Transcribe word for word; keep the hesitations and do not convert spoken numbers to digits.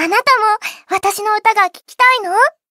あなたも私の歌が聴きたいの？